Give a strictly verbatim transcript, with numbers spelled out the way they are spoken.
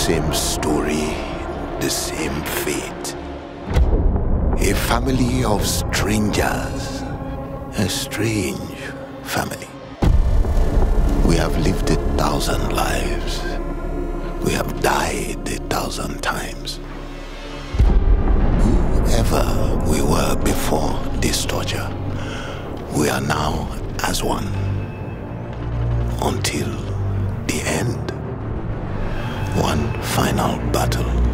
same story, the same fate. A family of strangers, a strange family. We have lived a thousand lives. We have died a thousand times. Whoever we were before this torture, we are now as one. Until the end. One final battle.